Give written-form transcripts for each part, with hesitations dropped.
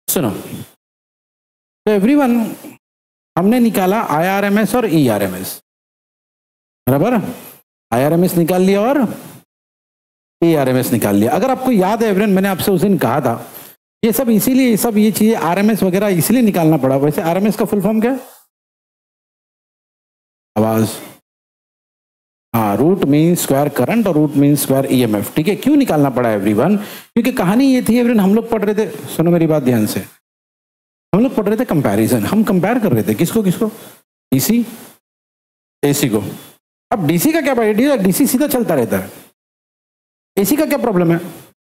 सुनो, तो एवरीवन हमने निकाला IRMS और ERMS, बराबर। IRMS निकाल लिया और ERMS निकाल लिया। अगर आपको याद है एवरीवन, मैंने आपसे उस दिन कहा था ये सब इसीलिए, ये चीजें RMS वगैरह इसलिए निकालना पड़ा। वैसे RMS का फुल फॉर्म क्या है? आवाज। हाँ, रूट मीन स्क्वायर करंट और रूट मीन स्क्वायर EMF। ठीक है, क्यों निकालना पड़ा एवरीवन? क्योंकि कहानी ये थी एवरीवन, हम लोग पढ़ रहे थे, सुनो मेरी बात ध्यान से, हम लोग पढ़ रहे थे कंपैरिजन। हम कंपेयर कर रहे थे किसको किसको? DC AC को। अब DC का क्या आइडिया? DC सीधा चलता रहता है, AC का क्या प्रॉब्लम है?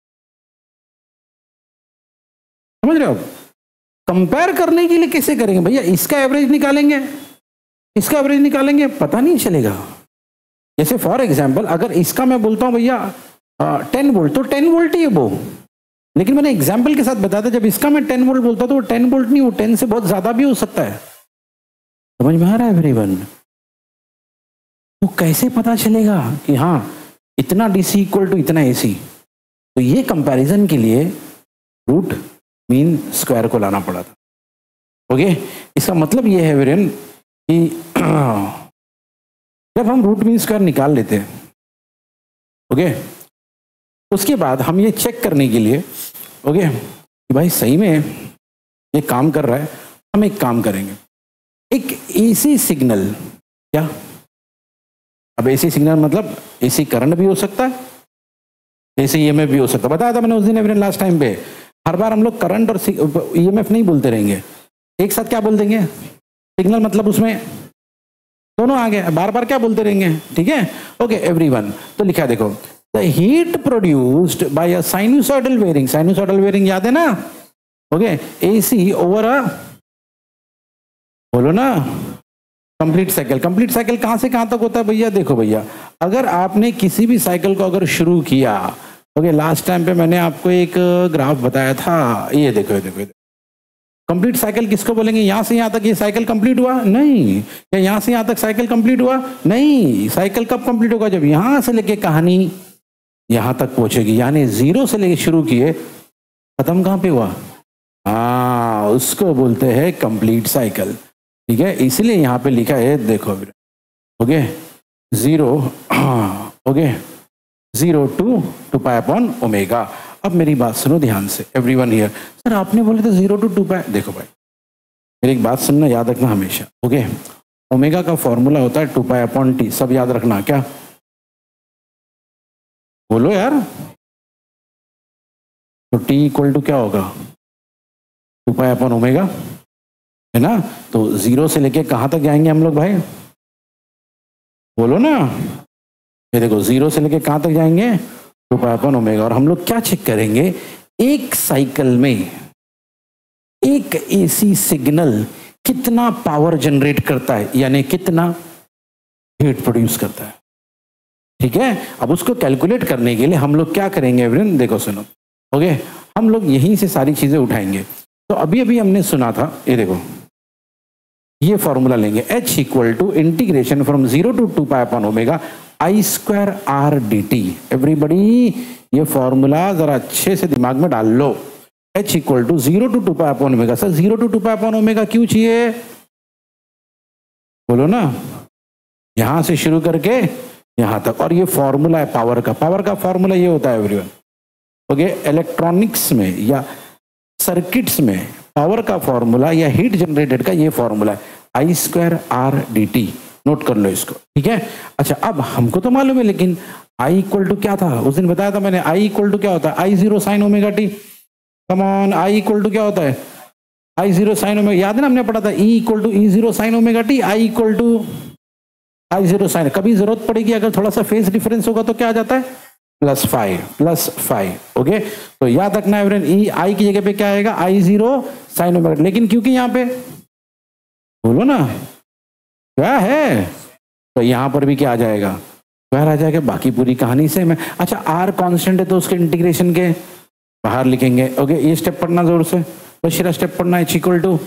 समझ रहे हो? कंपेयर करने के लिए कैसे करेंगे भैया? इसका एवरेज निकालेंगे, इसका एवरेज निकालेंगे, पता नहीं चलेगा। जैसे फॉर एग्जांपल अगर इसका मैं बोलता हूं भैया 10 वोल्ट, तो 10 वोल्ट ही है वो, लेकिन मैंने एग्जांपल के साथ बताया था जब इसका मैं 10 वोल्ट बोलता तो वो 10 वोल्ट नहीं, वो 10 से बहुत ज्यादा भी हो सकता है। समझ में आ रहा है एवरीवन? तो कैसे पता चलेगा कि हाँ इतना DC इक्वल टू इतना AC? तो ये कंपैरिजन के लिए रूट मीन स्क्वायर को लाना पड़ा था। ओके, इसका मतलब ये है एवरीवन कि जब हम रूट मीन स्क्वायर निकाल लेते हैं, ओके, उसके बाद हम ये चेक करने के लिए, ओके, कि भाई सही में ये काम कर रहा है, हम एक काम करेंगे, एक AC सिग्नल, क्या? अब AC सिग्नल मतलब AC करंट भी हो सकता है, AC EMF भी हो सकता है। बताया था मैंने उस दिन एवरीवन लास्ट टाइम पे, हर बार हम लोग करंट और EMF नहीं बोलते रहेंगे, एक साथ क्या बोल देंगे? सिग्नल, मतलब उसमें दोनों आ गए, बार बार क्या बोलते रहेंगे? ठीक है, ओके एवरीवन। तो लिखा देखो, the heat produced by a sinusoidal varying, sinusoidal varying याद है ना? ओके, AC ओवर अ, बोलो ना, कंप्लीट साइकिल। कंप्लीट साइकिल कहां से कहां तक होता है भैया? देखो भैया, अगर आपने किसी भी साइकिल को अगर शुरू किया, ओके, लास्ट टाइम पे मैंने आपको एक ग्राफ बताया था, ये देखो ये देखो, कंप्लीट साइकिल किसको बोलेंगे? यहां से यहां तक ये साइकिल कंप्लीट हुआ? नहीं। क्या यहां से यहां तक साइकिल कंप्लीट हुआ? नहीं। साइकिल कब कंप्लीट होगा? जब यहां से लेके कहानी यहां तक पहुंचेगी, यानी 0 से लेके शुरू किए, खत्म कहां पे हुआ? हाँ, उसको बोलते हैं कंप्लीट साइकिल। ठीक है, इसलिए यहां पे लिखा है, देखो, okay, 0, okay, 0 to 2 pi upon omega. अब मेरी बात सुनो ध्यान से एवरीवन हियर। सर आपने बोले तो 0 to 2 पाई, देखो भाई मेरी एक बात सुनना, याद रखना हमेशा, ओके। ओमेगा का फॉर्मूला होता है 2 पाई अपॉन टी, सब याद रखना। क्या बोलो यार? तो T इक्वल टू क्या होगा? 2 पाई अपॉन ओमेगा, है ना? तो 0 से लेके कहां तक जाएंगे हम लोग भाई? बोलो ना, ये देखो 0 से लेके कहां तक जाएंगे? 2 पाई अपॉन ओमेगा। और हम लोग क्या चेक करेंगे? एक साइकिल में एक AC सिग्नल कितना पावर जनरेट करता है, यानी कितना हीट प्रोड्यूस करता है। ठीक है, अब उसको कैलकुलेट करने के लिए हम लोग क्या करेंगे एवरीवन? देखो सुनो, ओके, हम लोग यहीं से सारी चीजें उठाएंगे। तो अभी अभी हमने सुना था, ये देखो, ये फॉर्मूला लेंगे, H equal to integration from 0 to 2 pi upon omega I square R dt। Everybody ये फॉर्मूला जरा अच्छे से दिमाग में डाल लो। H equal to 0 to 2 pi upon omega. Sir 0 to 2 pi upon omega क्यों चाहिए? बोलो ना, यहां से शुरू करके यहां तक, और ये फॉर्मूला है पावर का। पावर का फॉर्मूला ये होता है एवरीवन, ओके, इलेक्ट्रॉनिक्स में या सर्किट्स में पावर का फॉर्मूला या हीट जनरेटेड का ये फॉर्मूला है I square R dt। Note कर लो इसको, ठीक है? अच्छा, अब हमको तो मालूम है, लेकिन I इक्वल टू क्या था? उस दिन बताया था मैंने, I इक्वल टू क्या होता है? I0 sine omega t. Come on, I equal to क्या होता है? I0 साइन ओमेगा, याद है ना हमने पढ़ा था, E equal to E0 sine omega t, I equal to I0 sine. कभी जरूरत पड़ेगी अगर थोड़ा सा फेस डिफरेंस होगा तो क्या आ जाता है? +5। ओके, तो याद रखना एवरीवन, ई आई की जगह पे क्या आएगा? I0 sine omega. लेकिन क्योंकि यहां पे, बोलो ना क्या है, तो यहां पर भी क्या आ जाएगा? स्क्वायर आ जाएगा। बाकी पूरी कहानी से मैं, अच्छा R कांस्टेंट है तो उसके इंटीग्रेशन के बाहर लिखेंगे। ओके, ये स्टेप पढ़ना जोर से, दूसरा स्टेप पढ़ना H इक्वल टू,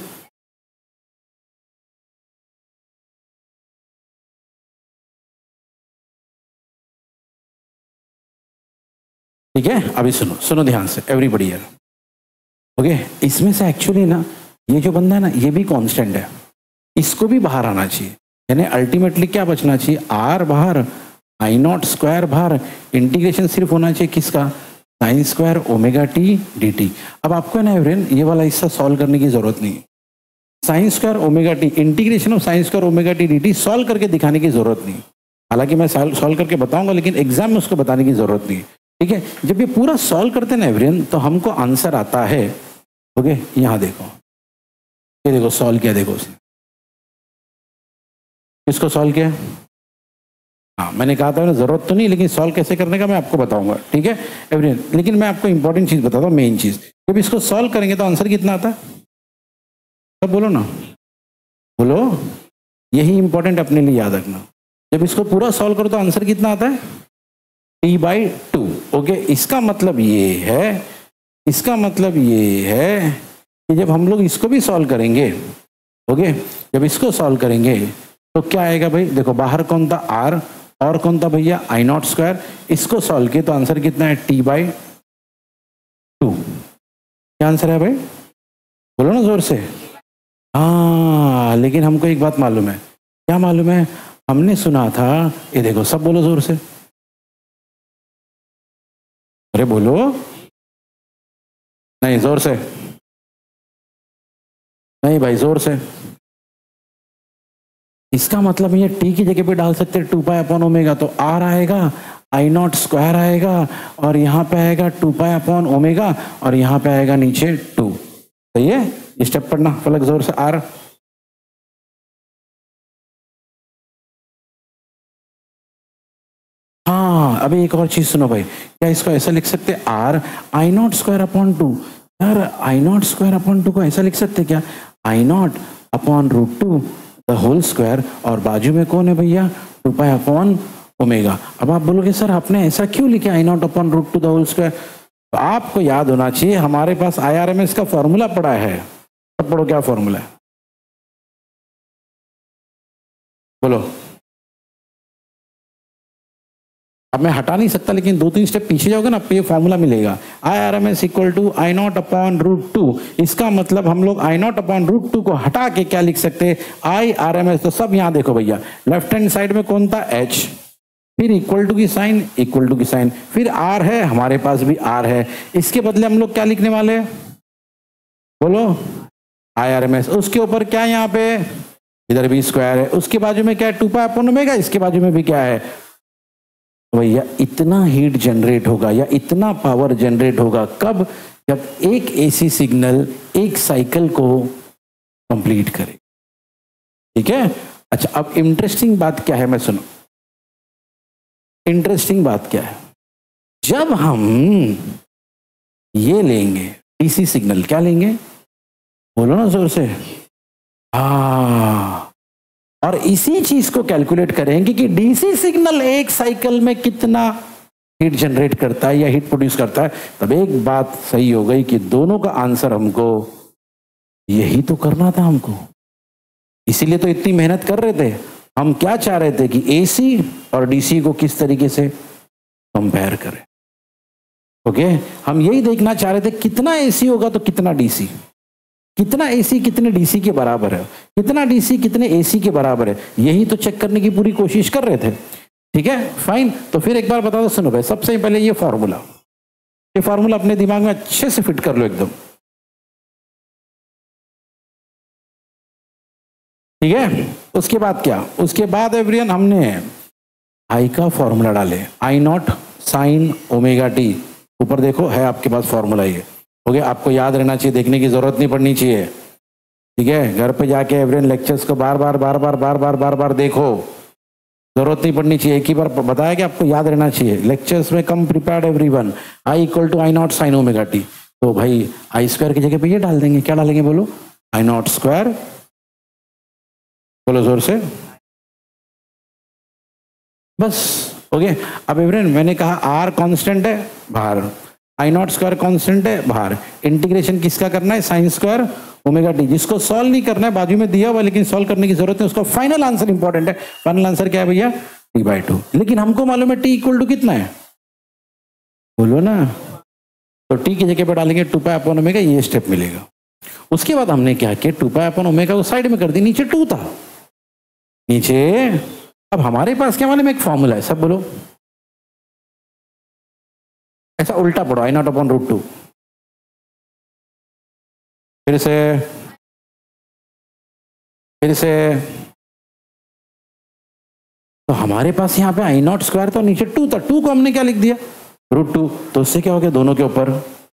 ठीक है? अभी सुनो, सुनो ध्यान से एवरीबॉडी यार, ओके इसमें से एक्चुअली ना ये जो बंदा है ना ये भी कांस्टेंट है, इसको भी बाहर आना चाहिए, यानी अल्टीमेटली क्या बचना चाहिए, आर बाहर, आई नॉट स्क्वायर बाहर, इंटीग्रेशन सिर्फ होना चाहिए किसका, sine square omega t d t. अब आपको ना एवरेन ये वाला हिस्सा सॉल्व करने की जरूरत नहीं है, sine square omega t, integration of sine square omega t d t solve करके दिखाने की जरूरत नहीं, हालांकि मैं सॉल्व करके बताऊंगा लेकिन एग्जाम में उसको बताने की जरूरत नहीं, ठीक है। जब ये पूरा सॉल्व करते हैं ना एवरेन तो हमको आंसर आता है, ओके यहाँ देखो, ये देखो सॉल्व किया, देखो उसने किसको सॉल्व किया, हाँ मैंने कहा था ना जरूरत तो नहीं, लेकिन सॉल्व कैसे करने का मैं आपको बताऊंगा, ठीक है एवरीवन। लेकिन मैं आपको इंपॉर्टेंट चीज बताता हूँ, मेन चीज, जब इसको सॉल्व करेंगे तो आंसर कितना आता है, सब बोलो ना, बोलो, यही इंपॉर्टेंट अपने लिए याद रखना। जब इसको पूरा सॉल्व करो तो आंसर कितना आता है, t/2। ओके इसका मतलब ये है, इसका मतलब ये है कि जब हम लोग इसको भी सॉल्व करेंगे, ओके जब इसको सॉल्व करेंगे तो क्या आएगा भाई, देखो बाहर कौन था r और कौन था भैया आई नॉट स्क्वायर, इसको सॉल्व किए तो आंसर कितना है t/2। क्या आंसर है भाई, बोलो ना जोर से, हाँ लेकिन हमको एक बात मालूम है, क्या मालूम है, हमने सुना था, ये देखो सब बोलो जोर से, अरे बोलो, नहीं जोर से, नहीं भाई जोर से, इसका मतलब ये टी की जगह पे डाल सकते हैं 2π/ω, तो r आएगा आई नॉट स्क्वायर आएगा और यहाँ पे आएगा 2π/ω और यहाँ पे आएगा नीचे 2, सही है। स्टेप पढ़ना फलक जोर से, r हाँ अभी एक और चीज सुनो भाई, क्या इसको ऐसा लिख सकते r I naught square upon 2, यार आई नॉट स्क्वायर अपॉन 2 को ऐसा लिख सकते क्या, I naught upon √2 the whole square, और बाजू में कौन है भैया 2π/ω। अब आप बोलोगे सर आपने ऐसा क्यों लिखा I naught upon √2 the whole square, तो आपको याद होना चाहिए हमारे पास IRMS का फॉर्मूला पड़ा है, अब पढ़ो क्या फॉर्मूला है, बोलो। अब मैं हटा नहीं सकता लेकिन 2-3 स्टेप पीछे जाओगे ना, आपको ये फॉर्मूला मिलेगा, IRMS equal to I naught upon √2। इसका मतलब हम लोग आई नॉट अपॉन √2 को हटा के क्या लिख सकते हैं, IRMS। तो सब यहां देखो भैया, लेफ्ट हैंड साइड में कौन था H, फिर इक्वल टू की साइन, इक्वल टू की साइन, फिर R है, हमारे पास भी R है, इसके बदले हम लोग क्या लिखने वाले हैं, बोलो IRMS। उसके ऊपर क्या है, यहाँ पे इधर भी स्क्वायर है, उसके बाजू में क्या है 2π/ω, इसके बाजू में भी क्या है भैया, इतना हीट जनरेट होगा या इतना पावर जनरेट होगा कब, जब एक एसी सिग्नल एक साइकिल को कंप्लीट करे, ठीक है। अच्छा अब इंटरेस्टिंग बात क्या है, मैं सुनो, इंटरेस्टिंग बात क्या है, जब हम ये लेंगे डीसी सिग्नल, क्या लेंगे बोलो ना जोर से, हाँ, और इसी चीज को कैलकुलेट करेंगे कि डीसी सिग्नल एक साइकिल में कितना हीट जनरेट करता है या हीट प्रोड्यूस करता है, तब एक बात सही हो गई कि दोनों का आंसर हमको यही तो करना था हमको, इसीलिए तो इतनी मेहनत कर रहे थे। हम क्या चाह रहे थे कि एसी और डीसी को किस तरीके से कंपेयर करें, ओके हम यही देखना चाह रहे थे कितना एसी होगा तो कितना डीसी, कितना एसी कितने डीसी के बराबर है, कितना डीसी कितने एसी के बराबर है, यही तो चेक करने की पूरी कोशिश कर रहे थे, ठीक है फाइन। तो फिर एक बार बता दो, सुनो भाई, सबसे पहले ये फार्मूला अपने दिमाग में अच्छे से फिट कर लो एकदम, ठीक है। उसके बाद क्या, उसके बाद एवरीवन हमने आई का फॉर्मूला डाले, I naught sine omega t, ऊपर देखो है आपके पास फॉर्मूला, ये हो गया, आपको याद रहना चाहिए, देखने की जरूरत नहीं पड़नी चाहिए, ठीक है। घर पे जाके एवरीवन लेक्चर्स को बार बार देखो, जरूरत नहीं पड़नी चाहिए, एक ही बार बताया कि आपको याद रहना चाहिए, लेक्चर्स में come prepared everyone, I equal to I naught sine omega t, तो भाई आई स्क्वायर की जगह पे ये डाल देंगे, क्या डालेंगे बोलो, आई नॉट स्क्वायर, बोलो जोर से, बस ओके। अब एवरीवन मैंने कहा आर कांस्टेंट है बाहर, आई नॉट स्क्वायर कांस्टेंट है बाहर, इंटीग्रेशन किसका करना है साइन स्क्वायर ओमेगा टी, जिसको सॉल्व नहीं करना है बाजू में दिया हुआ लेकिन सॉल्व करने की जरूरत है, उसका फाइनल आंसर इंपॉर्टेंट है, फाइनल आंसर क्या है भैया t/2, लेकिन हमको मालूम है t इक्वल टू कितना है, बोलो ना, तो टी की जगह पर डालेंगे 2 पाई अपॉन ओमेगा, ये स्टेप मिलेगा। उसके बाद हमने क्या किया, 2 पाई अपॉन ओमेगा को साइड में कर दी, नीचे 2 था नीचे। अब हमारे पास क्या मालूम, एक फॉर्मूला है, सब बोलो, ऐसा उल्टा पढ़ो, आई नॉट अपॉन रूट 2। फिर से तो हमारे पास यहाँ पे आई नॉट स्क्वायर था, नीचे 2 था, 2 को हमने क्या लिख दिया, रूट 2। तो उससे क्या हो गया, दोनों के ऊपर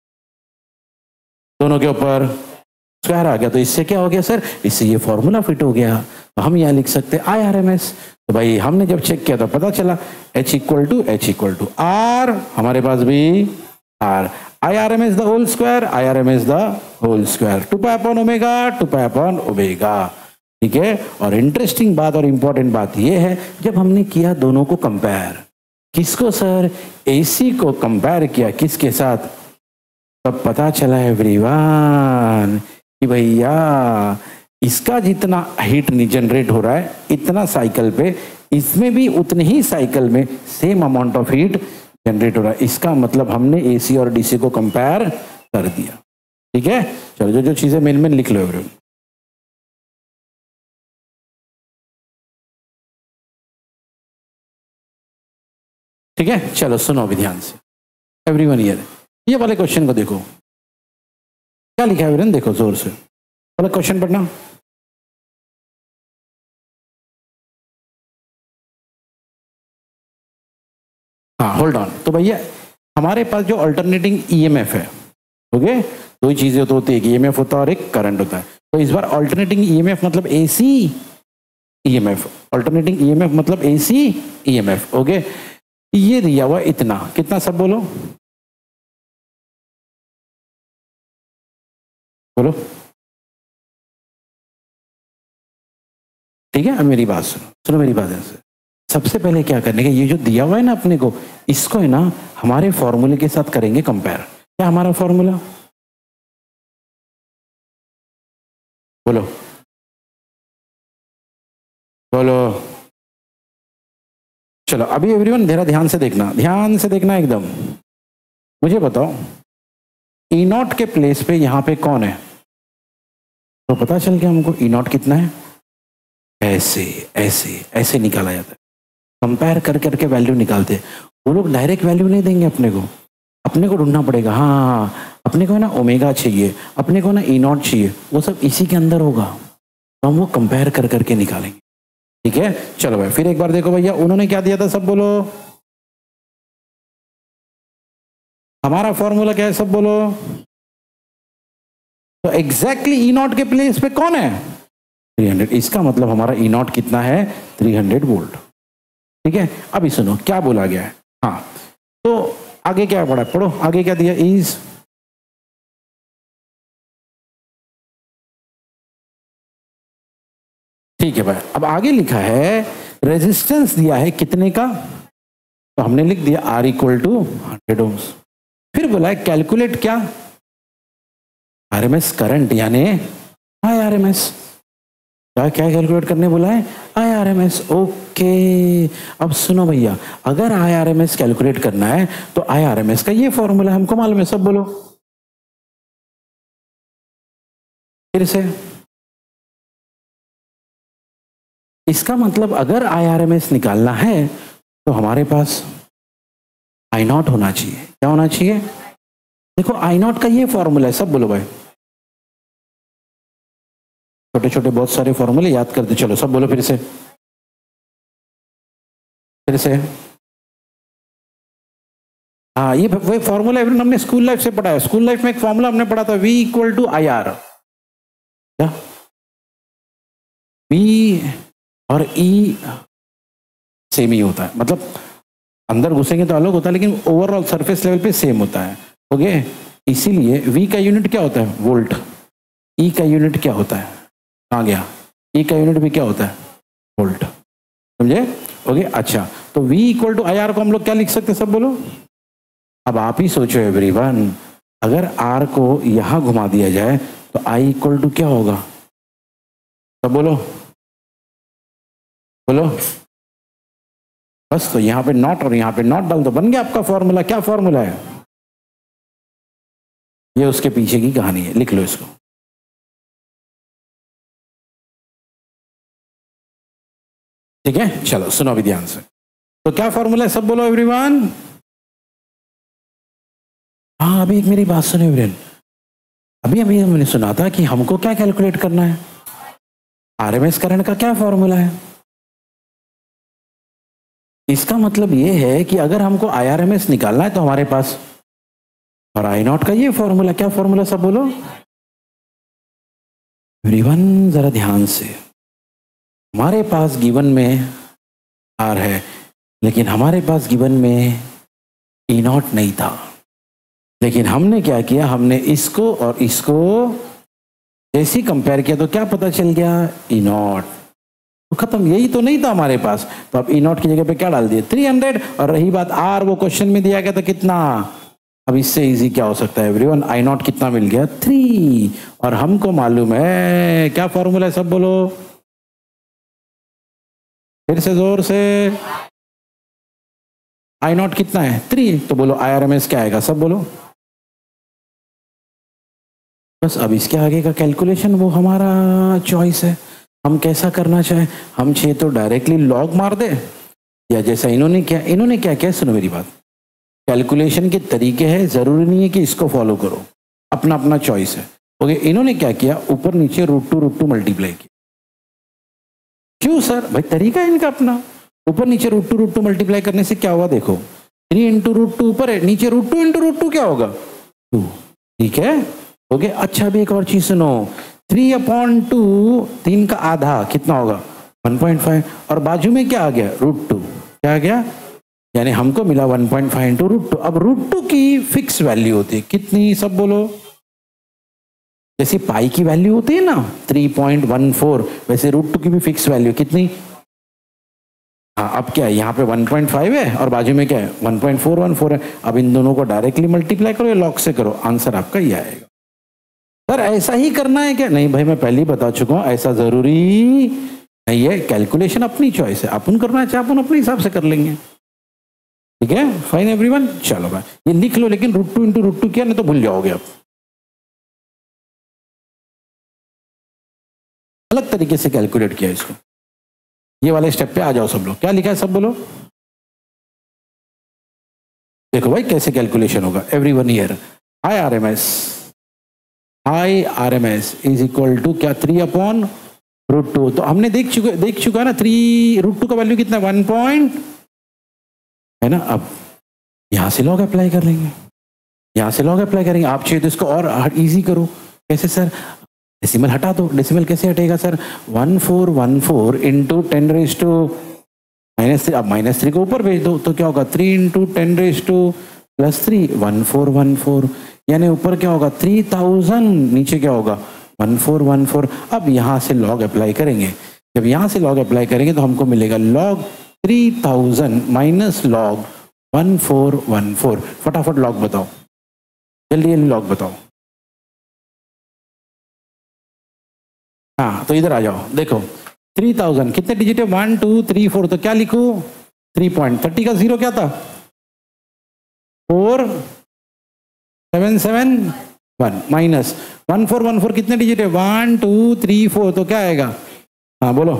स्क्वायर आ गया। तो इससे क्या हो गया सर, इससे ये फॉर्मूला फिट हो गया। तो हम यहाँ लिख सकते हैं आई आर एम एस। तो भाई हमने जब चेक किया तो पता चला H इक्वल टू आर, हमारे पास भी R, I R M S the whole square, I R M S the whole square, 2 pi upon omega, 2 pi upon omega. ठीक है। और इंटरेस्टिंग बात और इंपॉर्टेंट बात यह है, जब हमने किया दोनों को कंपेयर, किसको सर, AC को कंपेयर किया किसके साथ, तब पता चला एवरीवन कि भैया इसका जितना हीट जनरेट हो रहा है इतना साइकिल पे, इसमें भी उतने ही साइकिल में same amount of heat generate हो रहा है। इसका मतलब हमने AC और DC को कंपेयर कर दिया। ठीक है, चलो जो जो चीजें मेन में लिख लो एवरीवन। ठीक है, चलो सुनो अभी ध्यान से एवरीवन। ये वाले क्वेश्चन को देखो, क्या लिखा है एवरीवन, देखो जोर से, वाला क्वेश्चन पढ़ना। हाँ होल्ड ऑन। तो भैया हमारे पास जो अल्टरनेटिंग EMF है, ओके, दो ही चीजें तो होती है, एक EMF होता है और एक करंट होता है। तो इस बार अल्टरनेटिंग EMF मतलब AC EMF, अल्टरनेटिंग EMF मतलब AC EMF, ओके। ये दिया हुआ इतना, कितना सब बोलो, बोलो। ठीक है, अब मेरी बात सुनो, सुनो मेरी बात है। सबसे पहले क्या करने का, ये जो दिया हुआ है ना अपने को, इसको है ना हमारे फॉर्मूले के साथ करेंगे कंपेयर। क्या हमारा फॉर्मूला, बोलो बोलो। चलो अभी एवरीवन जरा ध्यान से देखना, ध्यान से देखना एकदम। मुझे बताओ E नॉट के प्लेस पे यहाँ पे कौन है, तो पता चल गया हमको E नॉट कितना है। ऐसे ऐसे ऐसे निकाला जाता है, कंपेयर कर करके वैल्यू निकालते हैं। वो लोग डायरेक्ट वैल्यू नहीं देंगे अपने को ढूंढना पड़ेगा। हाँ अपने को है ना ओमेगा चाहिए, अपने को ना E नॉट चाहिए, वो सब इसी के अंदर होगा, तो हम वो कंपेयर कर करके निकालेंगे। ठीक है, चलो भाई फिर एक बार देखो भैया, उन्होंने क्या दिया था, सब बोलो। हमारा फॉर्मूला क्या है, सब बोलो। तो एग्जैक्टली E नॉट के प्लेस पे कौन है, 300। इसका मतलब हमारा E नॉट कितना है, 300 वोल्ट। ठीक है, अभी सुनो क्या बोला गया है। हाँ तो आगे क्या पढ़ा, पढ़ो आगे क्या दिया, इज ठीक है भाई। अब आगे लिखा है रेजिस्टेंस दिया है कितने का, तो हमने लिख दिया R इक्वल टू 100 ओम्स। फिर बोला है कैलकुलेट क्या, RMS करंट यानी IRMS। क्या क्या कैलकुलेट करने बोला है, IRMS। ओके, अब सुनो भैया, अगर IRMS कैलकुलेट करना है तो IRMS का ये फॉर्मूला हमको मालूम है, सब बोलो फिर से। इसका मतलब अगर IRMS निकालना है तो हमारे पास I नॉट होना चाहिए। क्या होना चाहिए, देखो I नॉट का ये फॉर्मूला है, सब बोलो भाई। छोटे छोटे बहुत सारे फॉर्मूले याद कर दो, चलो सब बोलो फिर से, फिर से। हाँ ये वही फॉर्मूला हमने स्कूल लाइफ से पढ़ा है। स्कूल लाइफ में एक फॉर्मूला हमने पढ़ा था, V इक्वल टू IR। क्या V और E सेम ही होता है, मतलब अंदर घुसेंगे तो अलग होता है, लेकिन ओवरऑल सरफेस लेवल पे सेम होता है। ओके, इसीलिए V का यूनिट क्या होता है, वोल्ट। E का यूनिट क्या होता है, कहाँ गया, E का यूनिट भी क्या होता है, वोल्ट। समझे, ओके। अच्छा, तो V इक्वल टू IR को हम लोग क्या लिख सकते हैं, सब बोलो। अब आप ही सोचो एवरीवन, अगर R को यहां घुमा दिया जाए तो I इक्वल टू क्या होगा, सब बोलो बोलो। बस तो यहाँ पे नॉट और यहाँ पे नॉट डाल दो, बन गया आपका फॉर्मूला। क्या फॉर्मूला है, ये उसके पीछे की कहानी है, लिख लो इसको। ठीक है, चलो सुनो अभी ध्यान से। तो क्या फॉर्मूला है, सब बोलो एवरीवन। हाँ अभी एक मेरी बात सुनो एवरीवन, अभी अभी हमने सुना था कि हमको क्या कैलकुलेट करना है, आरएमएस करंट का क्या फॉर्मूला है। इसका मतलब ये है कि अगर हमको आईआरएमएस निकालना है तो हमारे पास, और आई नॉट का ये फॉर्मूला, क्या फॉर्मूला सब बोलो एवरीवन जरा ध्यान से। हमारे पास गिवन में आर है, लेकिन हमारे पास गिवन में ई नॉट नहीं था, लेकिन हमने क्या किया, हमने इसको और इसको जैसे ही कंपेयर किया तो क्या पता चल गया, ई नॉट। तो खत्म, यही तो नहीं था हमारे पास, तो अब ई नॉट की जगह पे क्या डाल दिए 300। और रही बात आर, वो क्वेश्चन में दिया गया था कितना, अब इससे इजी क्या हो सकता है एवरीवन, आई नॉट कितना मिल गया 3, और हमको मालूम है क्या फॉर्मूला है, सब बोलो फिर से जोर से। आई नॉट कितना है 3, तो बोलो आईआरएमएस क्या आएगा, सब बोलो। बस अब इसके आगे का कैलकुलेशन वो हमारा चॉइस है, हम कैसा करना चाहें। हम चाहे तो डायरेक्टली लॉग मार दे, या जैसा इन्होंने क्या किया, सुनो मेरी बात, कैलकुलेशन के तरीके हैं, जरूरी नहीं है कि इसको फॉलो करो, अपना अपना चॉइस है। ओके, इन्होंने क्या किया, ऊपर नीचे √2 मल्टीप्लाई किया। क्यों सर, भाई तरीका है इनका अपना, ऊपर नीचे √2 मल्टीप्लाई करने से क्या होगा, देखो 3 × √2 ऊपर है, नीचे √2 × √2 क्या होगा 2, ठीक है। ओके, अच्छा अभी एक और चीज सुनो, 3/2, 3 का आधा कितना होगा 1.5, और बाजू में क्या आ गया √2, क्या आ गया, यानी हमको मिला 1.5 × √2। अब √2 की फिक्स वैल्यू होती है कितनी, सब बोलो, जैसे पाई की वैल्यू होती है ना 3.14, वैसे √2 की भी फिक्स वैल्यू कितनी। हाँ अब क्या है, यहाँ पे 1.5 है और बाजू में क्या है 1.414 है। अब इन दोनों को डायरेक्टली मल्टीप्लाई करो या लॉग से करो, आंसर आपका ये आएगा। सर ऐसा ही करना है क्या, नहीं भाई मैं पहले ही बता चुका हूँ, ऐसा जरूरी नहीं है, कैलकुलेशन अपनी चॉइस है, अपन करना चाहे अपन अपने हिसाब से कर लेंगे। ठीक है, फाइन एवरीवन, चलो भाई ये लिख लो, लेकिन √2 × √2 किया नहीं तो भूल जाओगे आप। अलग तरीके से कैलकुलेट किया इसको, ये वाले स्टेप पे आ जाओ सब लोग, क्या लिखा है सब बोलो। देखो भाई कैसे कैलकुलेशन होगा, everyone here, IRMS is equal to क्या 3/√2। तो हमने देख चुका है ना, 3 √2 का वैल्यू कितना 1 पॉइंट है ना। अब यहां से लॉग अप्लाई कर लेंगे, यहां से लॉग अप्लाई करेंगे। आप चाहिए तो इसको और इजी करो, कैसे सर, डेसिमल हटा दो, डेसिमल कैसे हटेगा सर, 1414 × 10⁻⁻3, अब -3 को ऊपर भेज दो तो क्या होगा 3 × 10⁻3 1414, यानी ऊपर क्या होगा 3000, नीचे क्या होगा 1414। अब यहां से लॉग अप्लाई करेंगे, जब यहां से लॉग अप्लाई करेंगे तो हमको मिलेगा log 3000 - log 1414। फटाफट लॉग बताओ, जल्दी लॉग बताओ। हाँ तो इधर आ जाओ, देखो 3000 कितने डिजिट है 1 2 3 4, तो क्या लिखूं 3.30 का 0 क्या था 4771 माइनस 1414 कितने डिजिट है 1 2 3 4, तो क्या आएगा, हाँ बोलो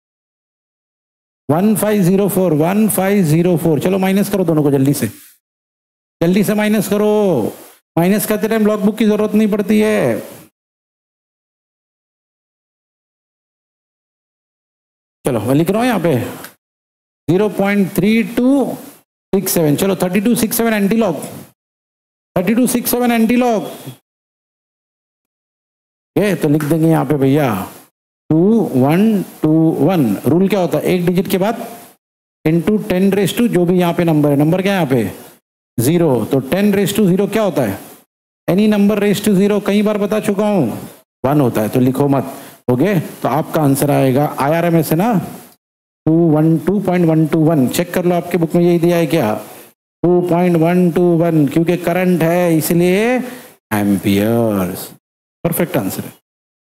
1504। चलो माइनस करो दोनों को जल्दी से माइनस करो। माइनस करते टाइम लॉग बुक की जरूरत नहीं पड़ती है। चलो मैं लिख रहा हूं यहाँ पे 0.3267। चलो 3267 एंटी लॉग, 3267 एंटी लॉग, तो लिख देंगे यहाँ पे भैया 2121। रूल क्या होता है, एक डिजिट के बाद इंटू 10⁻, जो भी यहाँ पे नंबर है, नंबर क्या है यहाँ पे 0, तो 10⁻0 क्या होता है, एनी नंबर ⁻0, कई बार बता चुका हूं 1 होता है, तो लिखो मत। ओके, तो आपका आंसर आएगा आईआरएमएस है ना 2.121। चेक कर लो आपके बुक में यही दिया है क्या 2.121, क्योंकि करंट है इसलिए एम्पियर्स। परफेक्ट आंसर है।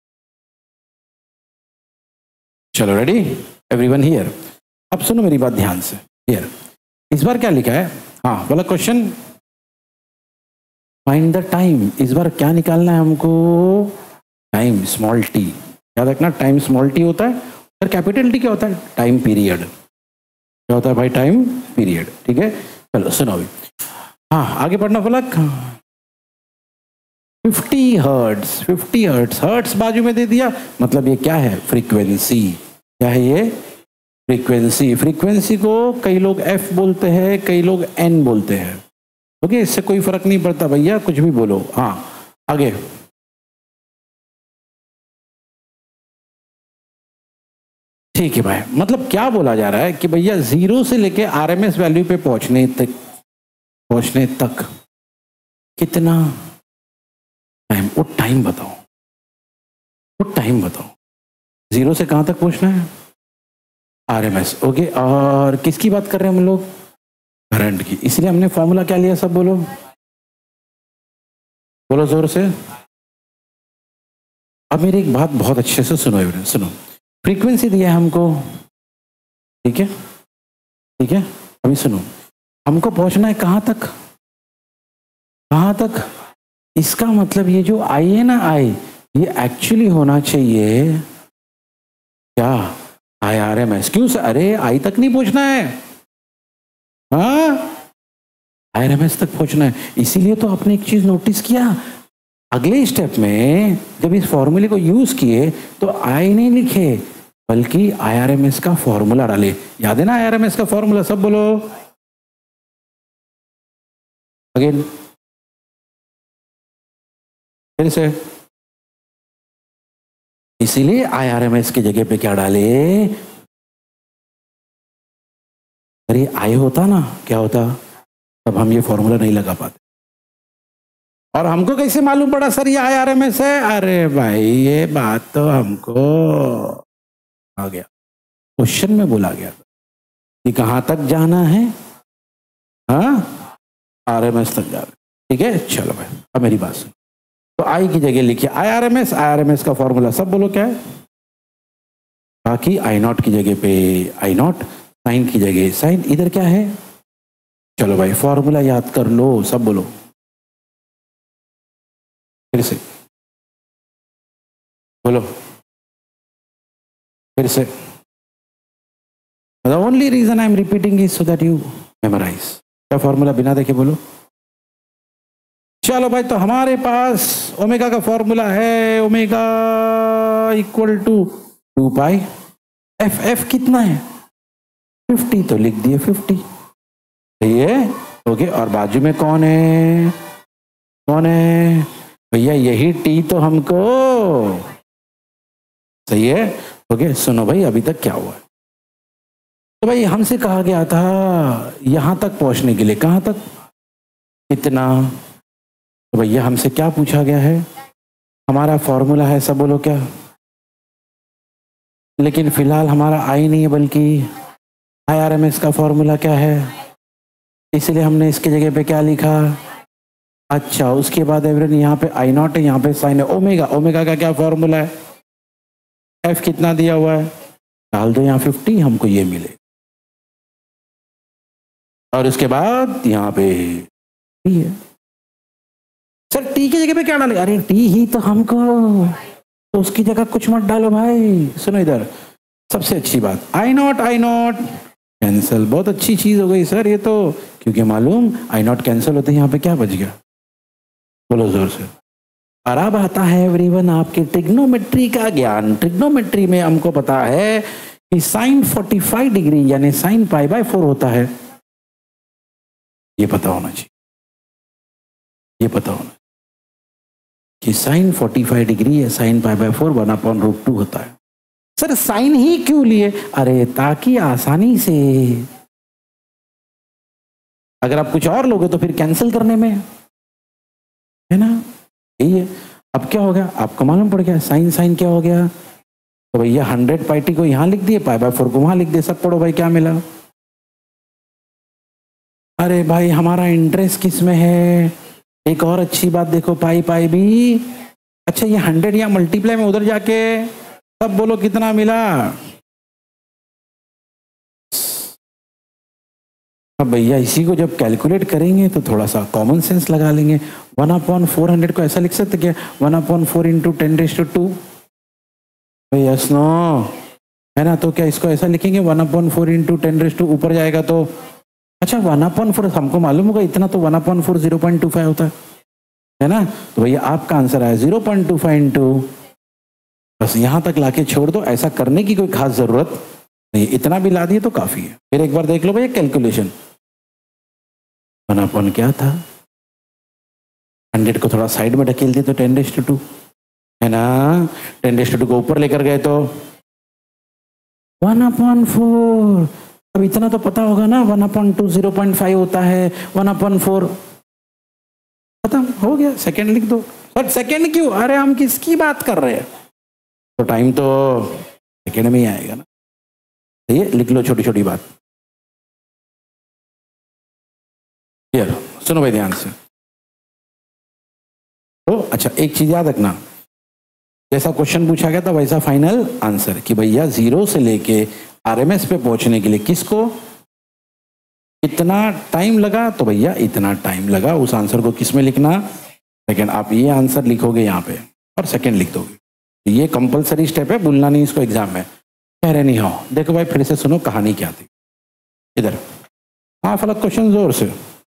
चलो रेडी एवरीवन हियर। अब सुनो मेरी बात ध्यान से, हियर इस बार क्या लिखा है, हाँ वाला क्वेश्चन, फाइंड द टाइम। इस बार क्या निकालना है हमको? Time, small t. याद रखना, टाइम स्मॉल टी होता है और कैपिटल टी क्या होता है? Time period. क्या होता है भाई? Time period. ठीक है, चलो सुनो अभी। हाँ, आगे पढ़ना फलक। 50 हर्ट्स, 50 हर्ट्स, हर्ट्स बाजू में दे दिया, मतलब ये क्या है? फ्रीक्वेंसी। क्या है ये? फ्रीक्वेंसी। फ्रीक्वेंसी को कई लोग एफ बोलते हैं, कई लोग एन बोलते हैं। ओके, इससे कोई फर्क नहीं पड़ता भैया, कुछ भी बोलो। हाँ, आगे। ठीक है भाई, मतलब क्या बोला जा रहा है कि भैया जीरो से लेके आरएमएस वैल्यू पे पहुंचने तक कितना टाइम? वो टाइम बताओ, वो टाइम बताओ। जीरो से कहां तक पहुंचना है? आरएमएस। ओके, और किसकी बात कर रहे हैं हम लोग? करंट की। इसलिए हमने फॉर्मूला क्या लिया? सब बोलो, बोलो जोर से। अब मेरी एक बात बहुत अच्छे से सुनो, सुनो। फ्रीक्वेंसी दिया है हमको, ठीक है, ठीक है। अभी सुनो, हमको पहुंचना है कहां तक? कहां तक? इसका मतलब ये जो आई है ना, आई, ये एक्चुअली होना चाहिए क्या? IRMS। क्यों सर? अरे आई तक नहीं पहुंचना है, हाँ, IRMS तक पहुंचना है। इसीलिए तो आपने एक चीज नोटिस किया, अगले स्टेप में जब इस फॉर्मूले को यूज किए तो आई नहीं लिखे, बल्कि IRMS का फॉर्मूला डाले। याद है ना IRMS का फॉर्मूला? सब बोलो अगेन, फिर से। इसीलिए IRMS की जगह पे क्या डाले? अरे आई होता ना, क्या होता? तब हम ये फॉर्मूला नहीं लगा पाते। और हमको कैसे मालूम पड़ा सर ये IRMS है? अरे भाई ये बात तो हमको आ गया, क्वेश्चन में बोला गया कि कहां तक जाना है? हाँ, RMS तक जाना। ठीक है, चलो भाई, अब मेरी बात सुन। तो आई की जगह लिखिए IRMS। IRMS का फॉर्मूला सब बोलो क्या है? बाकी आई नॉट की जगह पे आई नॉट, साइन की जगह साइन। इधर क्या है? चलो भाई फॉर्मूला याद कर लो, सब बोलो फिर से, बोलो फिर से। The only reason I am repeating is so that you memorize। क्या फॉर्मूला? बिना देखे बोलो। चलो भाई, तो हमारे पास ओमेगा का फॉर्मूला है, omega equal to 2 pi F. F कितना है? 50, तो लिख दिए 50। सही है, ओके। और बाजू में कौन है? कौन है भैया? यही टी तो हमको। सही है, ओके। सुनो भाई, अभी तक क्या हुआ? तो भाई हमसे कहा गया था यहां तक पहुंचने के लिए, कहां तक? कितना? तो भैया हमसे क्या पूछा गया है? हमारा फॉर्मूला है, सब बोलो क्या? लेकिन फिलहाल हमारा आई नहीं है, बल्कि IRMS का फॉर्मूला क्या है? इसलिए हमने इसके जगह पे क्या लिखा? अच्छा, उसके बाद एवरेज यहाँ पे आई नॉट है, यहाँ पे साइन है ओमेगा। ओमेगा का क्या फॉर्मूला है? एफ कितना दिया हुआ है? डाल दो यहाँ 50, हमको ये मिले। और उसके बाद यहाँ पे टी है। सर टी की जगह पे क्या डाले? अरे टी ही तो हमको, तो उसकी जगह कुछ मत डालो भाई। सुनो इधर, सबसे अच्छी बात, आई नॉट कैंसल। बहुत अच्छी चीज हो गई सर ये तो, क्योंकि मालूम आई नॉट कैंसिल होते, यहाँ पे क्या बच गया? बोलो जोर से। और अब आता है एवरीवन आपके ट्रिग्नोमेट्री का ज्ञान। ट्रिग्नोमेट्री में हमको पता है कि साइन 45 डिग्री यानी साइन π/4 होता है। ये पता होना चाहिए, ये पता होना कि साइन 45 डिग्री है, साइन π/4 1/√2 होता है। सर साइन ही क्यों लिए? अरे ताकि आसानी से, अगर आप कुछ और लोगे तो फिर कैंसिल करने में, है ना? यही है। अब क्या हो गया? आपको मालूम पड़ गया साइन साइन क्या हो गया। तो भैया 100πt को यहां लिख दिए, π/4 को वहां लिख दिए। सब पढ़ो भाई, क्या मिला? अरे भाई हमारा इंटरेस्ट किस में है? एक और अच्छी बात देखो, पाई पाई भी। अच्छा, ये 100 या मल्टीप्लाई में उधर जाके सब बोलो कितना मिला? अब भैया इसी को जब कैलकुलेट करेंगे तो थोड़ा सा कॉमन सेंस लगा लेंगे। 1/400 को ऐसा लिख सकते क्या? 1/4 इंटू 10⁻²। यस नो, है ना? तो क्या इसको ऐसा लिखेंगे 1/4 इंटू 10⁻, ऊपर जाएगा तो अच्छा 1/4 हमको मालूम होगा इतना, तो 1/4 0.25 होता है ना? तो भैया आपका आंसर आया 0.25 इंटू, बस यहां तक लाके छोड़ दो, ऐसा करने की कोई खास जरूरत नहीं, इतना भी ला दिए तो काफी है। फिर एक बार देख लो भैया कैलकुलेशन, 1/, क्या था, 100 को थोड़ा साइड में ढकेल दिए तो 10⁻², है ना? 10⁻² को ऊपर लेकर गए तो 1/4। अब इतना तो पता होगा ना, 1/2 0.5 होता है, 1/4 खत्म हो गया। सेकंड लिख दो। बट सेकंड क्यों? अरे हम किसकी बात कर रहे हैं, तो टाइम तो सेकंड में ही आएगा ना। ये लिख लो छोटी छोटी बात। क्लियर? सुनो भाई ध्यान से। तो अच्छा एक चीज याद रखना, जैसा क्वेश्चन पूछा गया था वैसा फाइनल आंसर, कि भैया 0 से लेके आरएमएस पे पहुंचने के लिए किसको कितना टाइम लगा, तो भैया इतना टाइम लगा। उस आंसर को किस में लिखना? सेकंड। आप ये आंसर लिखोगे यहाँ पे और सेकंड लिख दोगे। ये कंपलसरी स्टेप है, भूलना नहीं इसको एग्जाम में। कह रहे नहीं हो, देखो भाई फिर से सुनो कहानी क्या थी इधर। हाँ फलक, क्वेश्चन जोर से।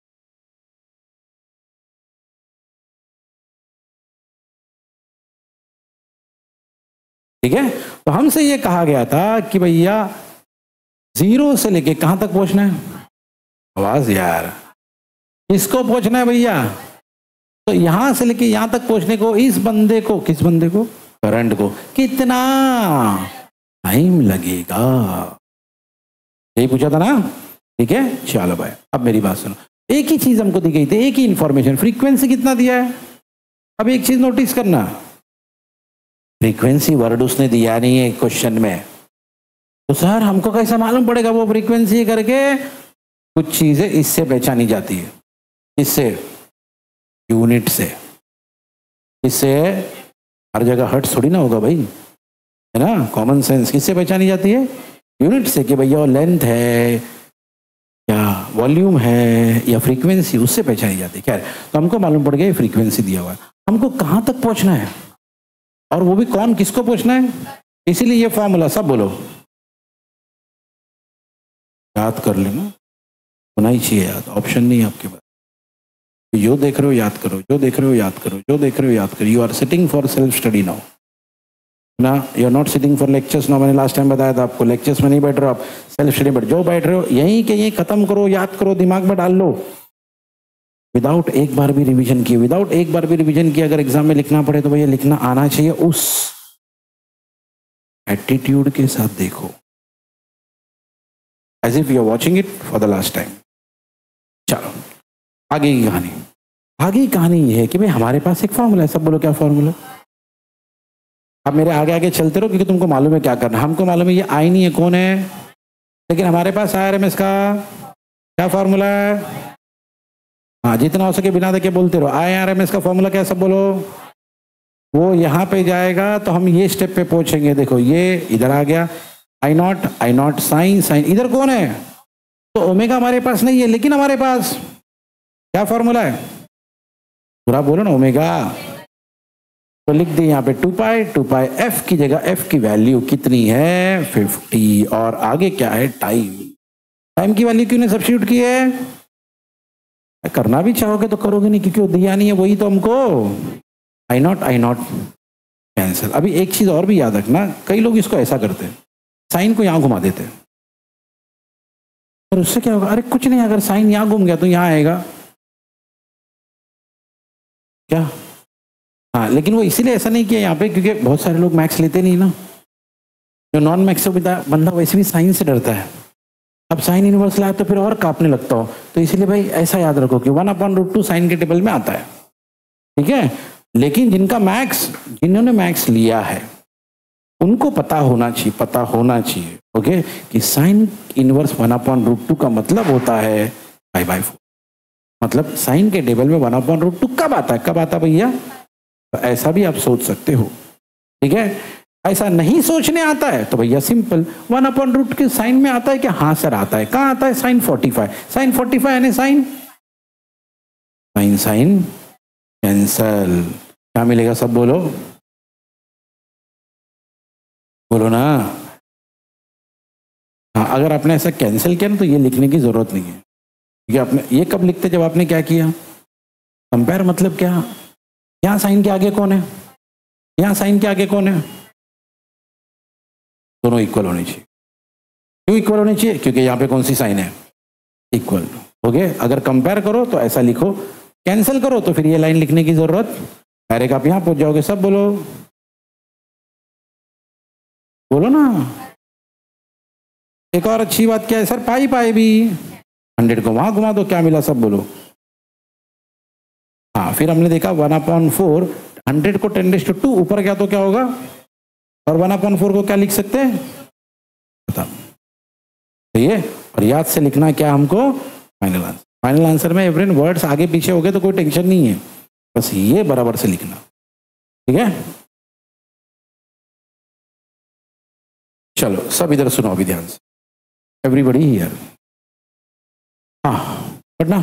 ठीक है, तो हमसे ये कहा गया था कि भैया 0 से लेके कहां तक पहुंचना है? आवाज यार, किसको पहुंचना है भैया? तो यहां से लेके यहां तक पहुंचने को इस बंदे को, किस बंदे को? करंट को कितना टाइम लगेगा, यही पूछा था ना? ठीक है, चलो भाई अब मेरी बात सुनो। एक ही चीज हमको दी गई थी, एक ही इंफॉर्मेशन, फ्रीक्वेंसी कितना दिया है। अब एक चीज नोटिस करना, फ्रीक्वेंसी वर्ड उसने दिया नहीं है क्वेश्चन में, तो सर हमको कैसा मालूम पड़ेगा वो फ्रीक्वेंसी करके? कुछ चीजें इससे पहचानी जाती है। इससे? यूनिट से। इससे? हर जगह हर्ट्ज थोड़ी ना होगा भाई, है ना? Common sense. किससे पहचानी जाती है? यूनिट से, कि भैया लेंथ है या वॉल्यूम है या फ्रीक्वेंसी, उससे पहचानी जाती है। खैर, तो हमको मालूम पड़ गया फ्रीक्वेंसी दिया हुआ है, हमको कहां तक पहुंचना है और वो भी कौन किसको पहुंचना है। इसीलिए ये फॉर्मूला सब बोलो, याद कर लेना, होना ही चाहिए याद, ऑप्शन नहीं है आपके पास। जो देख रहे हो याद करो, जो देख रहे हो याद करो, जो देख रहे हो याद करो। You are sitting for self study now ना, you are not sitting for lectures now. मैंने लास्ट टाइम बताया था आपको, लेक्चर्स में नहीं बैठ रहे हो आप, सेल्फ स्टडी बैठ। जो बैठ रहे हो यहीं के यहीं खत्म करो, याद करो, दिमाग में डाल लो, विदाउट एक बार भी रिवीजन किए। विदाउट एक बार भी रिवीजन किए अगर एग्जाम में लिखना पड़े तो भैया लिखना आना चाहिए उस एटीट्यूड के साथ। देखो, as if you are watching it for the last time. चलो आगे की कहानी। आगे की कहानी ये है कि भाई हमारे पास एक फॉर्मूला है। सब बोलो क्या फॉर्मूला? अब मेरे आगे आगे चलते रहो, क्योंकि तुमको मालूम है क्या करना। हमको मालूम है ये आई नहीं है कौन है, लेकिन हमारे पास आरएमएस का क्या फॉर्मूला है? हाँ, जितना हो सके बिना देखे बोलते रहो। आरएमएस का फॉर्मूला क्या है? सब बोलो। वो यहाँ पे जाएगा तो हम ये स्टेप पे पहुंचेंगे। देखो ये इधर आ गया, आई नॉट साइन, साइन इधर कौन है? तो ओमेगा हमारे पास नहीं है, लेकिन हमारे पास क्या फॉर्मूला है? पूरा बोलो ना, ओमेगा। तो लिख दे यहाँ पे 2 पाई एफ की जगह एफ की वैल्यू कितनी है? 50। और आगे क्या है? टाइम। टाइम की वैल्यू क्यों ने सब्स्टिट्यूट की है? करना भी चाहोगे तो करोगे नहीं, क्योंकि वो दिया नहीं है, वही तो हमको आई नॉट कैंसिल। अभी एक चीज और भी याद रखना, कई लोग इसको ऐसा करते हैं, साइन को यहां घुमा देते हैं, और उससे क्या होगा? अरे कुछ नहीं, अगर साइन यहां घूम गया तो यहां आएगा क्या? हाँ, लेकिन वो इसीलिए ऐसा नहीं किया यहाँ पे क्योंकि बहुत सारे लोग मैथ्स लेते नहीं ना। जो नॉन मैथ्स बंदा वैसे भी साइन से डरता है, अब साइन इनवर्स लाए तो फिर और कांपने लगता हो। तो इसीलिए भाई ऐसा याद रखो कि 1/√2 साइन के टेबल में आता है, ठीक है? लेकिन जिन्होंने मैथ्स लिया है उनको पता होना चाहिए ओके, कि साइन इनवर्स 1/√2 का मतलब होता है π/4। मतलब साइन के टेबल में 1/√2 कब आता है? भैया? तो ऐसा भी आप सोच सकते हो, ठीक है? ऐसा नहीं सोचने आता है तो भैया सिंपल 1/रूट के साइन में आता है कि हाँ सर आता है। कहाँ आता है? साइन 45। साइन 45 यानी साइन साइन साइन कैंसल। क्या मिलेगा? सब बोलो, बोलो ना। हाँ, अगर आपने ऐसा कैंसिल किया ना तो ये लिखने की जरूरत नहीं है, क्योंकि आपने ये कब लिखते जब आपने क्या किया? कंपेयर। मतलब क्या? यहाँ साइन के आगे कौन है? यहाँ साइन के आगे कौन है? दोनों इक्वल होने चाहिए। क्यों इक्वल होने चाहिए? क्योंकि यहाँ पे कौन सी साइन है? इक्वल। ओके, अगर कंपेयर करो तो ऐसा लिखो, कैंसिल करो तो फिर ये लाइन लिखने की जरूरत डायरेक्ट आप यहाँ पहुंच जाओगे। सब बोलो, बोलो ना। एक और अच्छी बात क्या है सर? पाई पाई भी 100 को वहां घुमा दो, क्या मिला? सब बोलो। हाँ, फिर हमने देखा 1/4 100 को 10⁻² ऊपर क्या तो क्या होगा, और 1/4 को क्या लिख सकते हैं? बताओ। तो ये, और याद से लिखना क्या हमको? Final answer. फाइनल आंसर में एवरीन वर्ड्स आगे पीछे हो गए तो कोई टेंशन नहीं है, बस ये बराबर से लिखना। ठीक है, चलो सब इधर सुनो अभी ध्यान से, एवरीबडी हियर। हाँ, पढ़ना।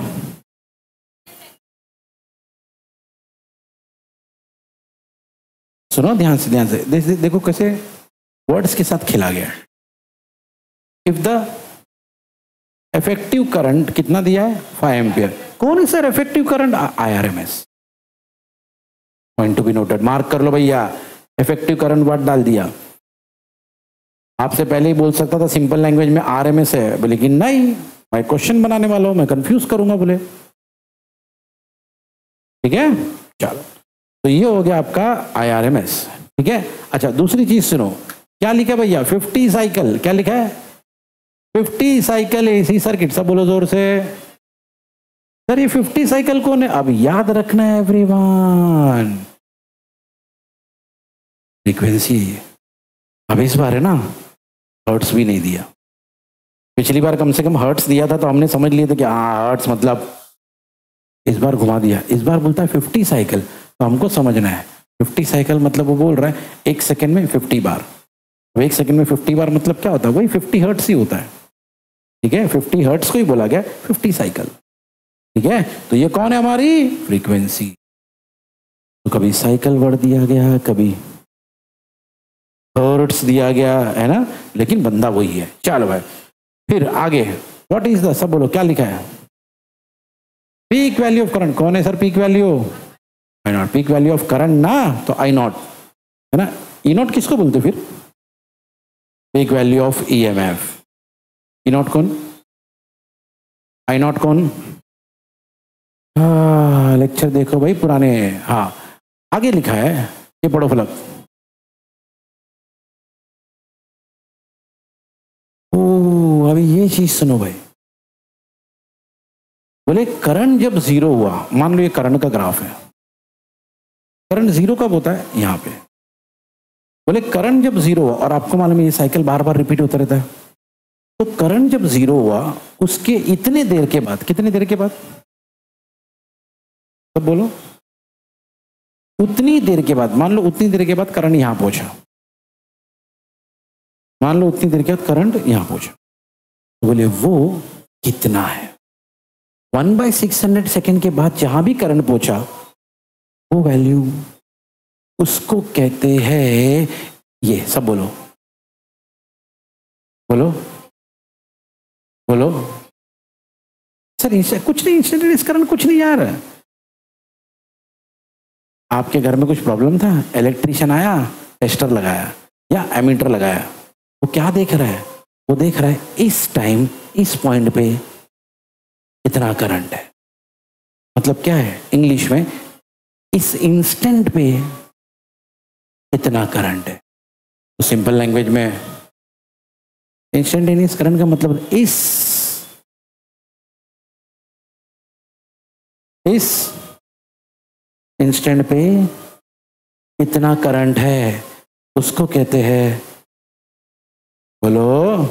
सुनो ध्यान से, ध्यान से। देखो कैसे वर्ड्स के साथ खेला गया। इफ द इफेक्टिव करंट कितना दिया है? 5 एम्पियर। कौन है sir effective current? IRMS। Point to be noted, मार्क कर लो भैया। इफेक्टिव करंट वर्ड डाल दिया। आपसे पहले ही बोल सकता था सिंपल लैंग्वेज में RMS है, लेकिन नहीं, मैं क्वेश्चन बनाने वाला हूं, मैं कंफ्यूज करूंगा बोले। ठीक है, चलो, तो ये हो गया आपका IRMS। ठीक है, अच्छा दूसरी चीज सुनो, क्या लिखा भैया? 50 साइकिल। क्या लिखा है? 50 साइकिल AC सर्किट। सब बोलो जोर से। सर ये 50 साइकिल कौन है? अब याद रखना है एवरीवन, फ्रीक्वेंसी। अब इस बार है ना हर्ट्स भी नहीं दिया। पिछली बार कम से कम हर्ट्स दिया था तो हमने समझ लिए थे कि हाँ हर्ट्स मतलब, इस बार घुमा दिया। इस बार बोलता है 50 साइकिल, तो हमको समझना है 50 साइकिल मतलब वो बोल रहा है 1 सेकेंड में 50 बार। 1 सेकेंड में 50 बार मतलब क्या होता है? वही 50 हर्ट्स ही होता है। ठीक है, 50 हर्ट्स को ही बोला गया 50 साइकिल। ठीक है, तो ये कौन है? हमारी फ्रीक्वेंसी। तो कभी साइकिल वर्ड दिया गया, कभी हर्ट्स दिया गया, है ना, लेकिन बंदा वही है। चलो भाई, फिर आगे व्हाट इज द, सब बोलो क्या लिखा है? Peak value of current. कौन है sir peak value? I0। Peak value of current ना, तो I0 है ना। E0 किसको बोलते फिर? Peak value of EMF। E0 कौन? I0 कौन? हाँ, लेक्चर देखो भाई पुराने। हाँ, आगे लिखा है, ये पढ़ो फलक। ओ, अभी ये चीज सुनो भाई। बोले करंट जब 0 हुआ, मान लो ये करंट का ग्राफ है, करंट 0 कब होता है? यहाँ पे। बोले करंट जब 0 हुआ, और आपको मालूम है ये साइकिल बार बार रिपीट होता रहता है, तो करंट जब 0 हुआ उसके इतने देर के बाद, कितने देर के बाद? सब बोलो। उतनी देर के बाद, मान लो उतनी देर के बाद करंट यहां पहुंचा, मान लो उतनी देर के बाद करंट यहां पहुंचा, तो बोले वो कितना है? 1/600 सेकेंड के बाद जहां भी करंट पहुंचा वो वैल्यू, उसको कहते हैं ये। सब बोलो, बोलो, बोलो। सर कुछ नहीं, इंस्टेंटेनियस करंट कुछ नहीं यार। आपके घर में कुछ प्रॉब्लम था, इलेक्ट्रिशियन आया, टेस्टर लगाया या एमीटर लगाया, वो क्या देख रहा है? वो देख रहा है इस टाइम इस पॉइंट पे इतना करंट है। मतलब क्या है इंग्लिश में? इस इंस्टेंट पे इतना करंट है। तो सिंपल लैंग्वेज में इंस्टेंटेनियस करंट का मतलब इस इंस्टेंट पे इतना करंट है, उसको कहते हैं, बोलो।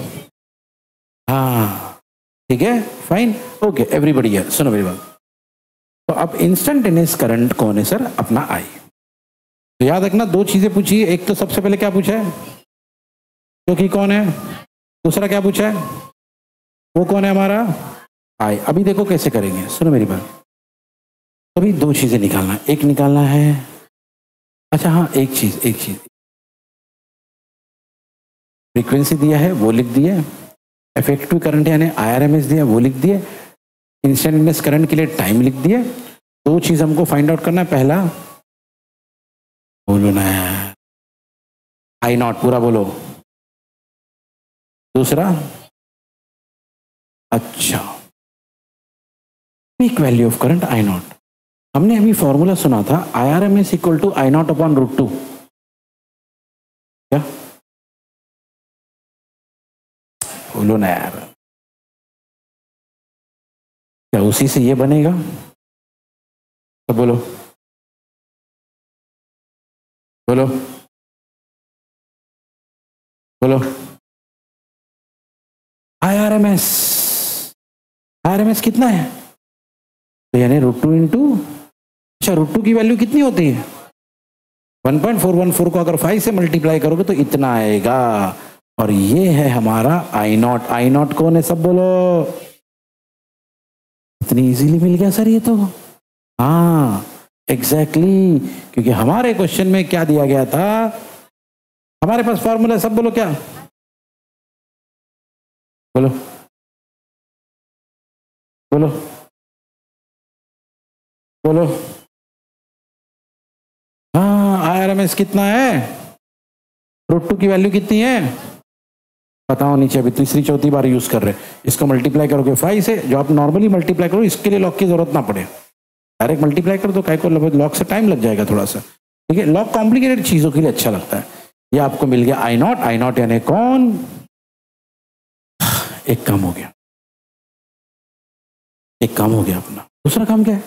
हाँ, ठीक है, फाइन, ओके, एवरीबॉडी है। सुनो मेरी बात। तो अब इंस्टेंटेनियस करंट कौन है सर? अपना आई। तो याद रखना, दो चीजें पूछी है। एक तो सबसे पहले क्या पूछा है, क्योंकि कौन है। दूसरा क्या पूछा है, वो कौन है हमारा, आई। अभी देखो कैसे करेंगे, सुनो मेरी बात। अभी दो चीजें निकालना, एक निकालना है, अच्छा हाँ, एक चीज फ्रीक्वेंसी दिया है वो लिख दिए, इफेक्टिव करंट यानी आईआरएमएस दिया वो लिख दिए, इंस्टेंटेनियस करंट के लिए टाइम लिख दिए। दो चीज हमको फाइंड आउट करना है। पहला बोलो ना, आई नॉट पूरा बोलो। दूसरा, अच्छा, peak value of current I naught. हमने अभी फॉर्मूला सुना था, IRMS equal to I naught upon √2। क्या बोलो ना यार, क्या उसी से ये बनेगा, तो बोलो बोलो बोलो। आईआरएमएस, आईआरएमएस कितना है, तो यानी √2 इंटू, अच्छा √2 की वैल्यू कितनी होती है 1.414 को अगर 5 से मल्टीप्लाई करोगे तो इतना आएगा। और ये है हमारा आई नॉट। आई नॉट कौन है, सब बोलो। इतनी इजीली मिल गया सर ये तो, हाँ एग्जैक्टली क्योंकि हमारे क्वेश्चन में क्या दिया गया था, हमारे पास फॉर्मूला है, सब बोलो क्या, बोलो बोलो बोलो। हाँ आईआरएमएस कितना है, √2 की वैल्यू कितनी है पता होनी चाहिए। अभी तीसरी चौथी बार यूज कर रहे हैं। इसको मल्टीप्लाई करोगे 5 से, जो आप नॉर्मली मल्टीप्लाई करो, इसके लिए लॉक की जरूरत ना पड़े, डायरेक्ट मल्टीप्लाई कर दो। काय को लॉक से टाइम लग जाएगा थोड़ा सा, ठीक है। लॉक कॉम्प्लिकेटेड चीजों के लिए अच्छा लगता है। ये आपको मिल गया आई नॉट। आई नॉट यानी कौन, एक काम हो गया, एक काम हो गया अपना। दूसरा काम क्या है,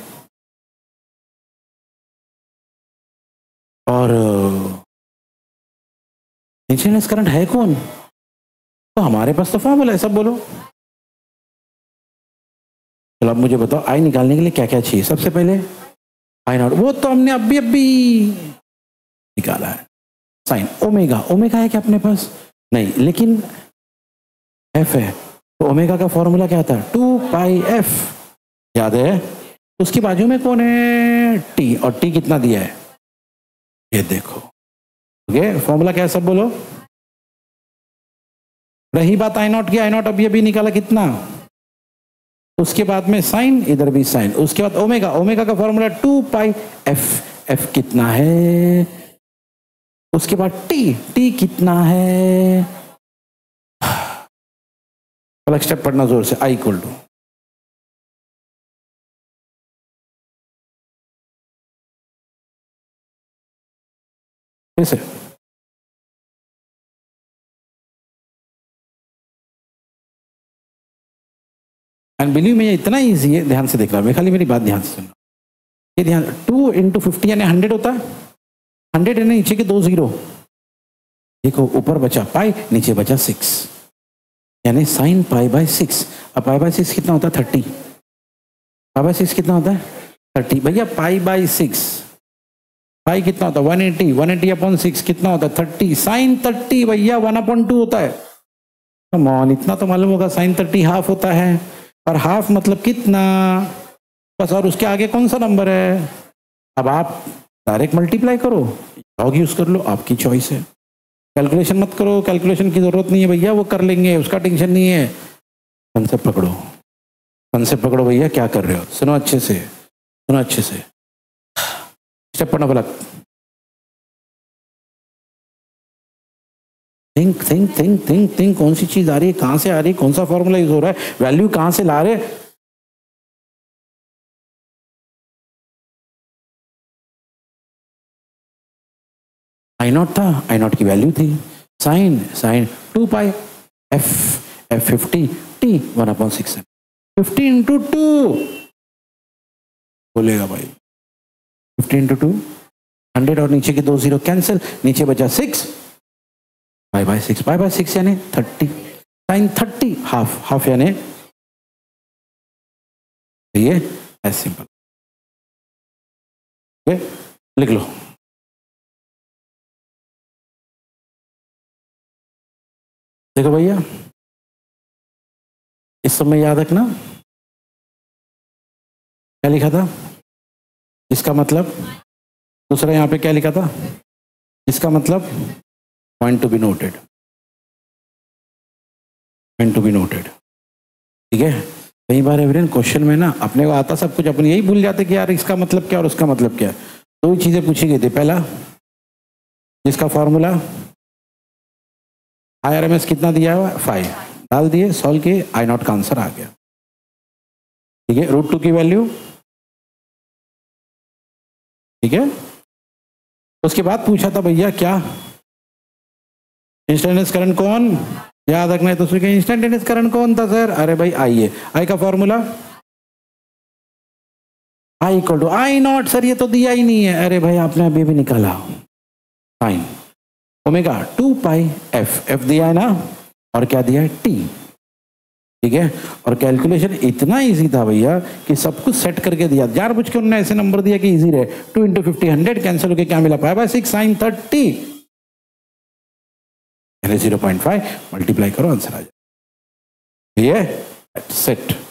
और इंस्टेंटेनियस करंट है कौन, तो हमारे पास तो फॉर्मूला है, सब बोलो। चलो अब मुझे बताओ, आई निकालने के लिए क्या क्या चाहिए। सबसे पहले आई नॉट, वो तो हमने अभी निकाला है। साइन ओमेगा, ओमेगा है क्या अपने पास, नहीं, लेकिन एफ है, तो ओमेगा का फॉर्मूला क्या था 2πf, याद है। उसकी बाजू में कौन है, टी, और टी कितना दिया है ये देखो। ओके, फॉर्मूला क्या है, सब बोलो। रही बात आई नॉट की, आई नॉट अभी निकाला कितना, उसके बाद में साइन, इधर भी साइन, उसके बाद ओमेगा, ओमेगा का फॉर्मूला 2πf, एफ कितना है, उसके बाद टी, टी कितना है, अलग स्टेप पढ़ना जोर से, आई इक्वल टू, कैसे, एंड बिलीव में ये इतना इजी है, ध्यान से देख रहा हूं मैं, खाली मेरी बात ध्यान से सुनना। ये ध्यान, 2 × 50 यानी 100 होता है, 100 है नीचे के 2 0, देखो ऊपर बचा पाई, नीचे बचा 6, यानी साइन π/6। अब π/6 कितना होता है 30, π/6 कितना होता है 30, भैया π/6, पाई कितना होता है 180, 180/6 कितना होता है 30, साइन 30 भैया 1/2 होता है। कम ऑन, इतना तो मालूम होगा, साइन 30 हाफ होता है, और हाफ मतलब कितना बस, और उसके आगे कौन सा नंबर है। अब आप डायरेक्ट मल्टीप्लाई करो, लॉग यूज कर लो, आपकी चॉइस है। कैलकुलेशन मत करो, कैलकुलेशन की जरूरत नहीं है भैया, वो कर लेंगे, उसका टेंशन नहीं है। कंसेप्ट पकड़ो, कंसेप्ट पकड़ो भैया, क्या कर रहे हो, सुनो अच्छे से, सुनो अच्छे से, स्टेप पढ़ना पड़ा। Think think think think think, कौन सी चीज आ रही है, कहां से आ रही है, कौन सा फॉर्मूला यूज हो रहा है, वैल्यू कहां से ला रहे। आई नॉट था, आई नॉट की वैल्यू थी sine, sine 2πf, f 50, t 1/6, 50 × 2 बोलेगा भाई, 50 × 2 100, और नीचे के 2 0 कैंसिल, नीचे बचा 6, π/6, π/6 यानी 30, साइन 30 हाफ, हाफ यानी ये एज सिंपल, लिख लो। देखो भैया, इस समय याद रखना क्या लिखा था, इसका मतलब, दूसरा यहां पे क्या लिखा था, इसका मतलब point to be noted, point to be noted. ठीक है, कई बार एवरेन क्वेश्चन में ना अपने को आता सब कुछ, अपन यही भूल जाते कि यार इसका मतलब क्या और उसका मतलब क्या। दो ही चीजें पूछी गई थी, पहला इसका फॉर्मूला IRMS कितना दिया हुआ 5, डाल दिए, सॉल्व किए, I0 का आंसर आ गया। ठीक है, √2 की वैल्यू, ठीक है। उसके बाद पूछा था भैया क्या, इंस्टेंटेनियस करंट कौन, याद रखना है। तो इंस्टेंटेनियस करंट कौन था सर, अरे भाई आई है, आई का formula I equal to I0। Sir ये तो दिया ही नहीं है, अरे भाई आपने अभी भी निकाला, sine omega 2 pi F, F दिया है ना, और क्या दिया है T। ठीक है, और कैलकुलेशन इतना इजी था भैया कि सब कुछ सेट करके दिया, जानबूझ के उन्होंने ऐसे नंबर दिया कि इजी रहे। 2 × 50 100 कैंसिल होकर क्या मिला, पाई बाय 6 साइन 30, 0.5 मल्टीप्लाई करो आंसर आ जाए। ये सेट।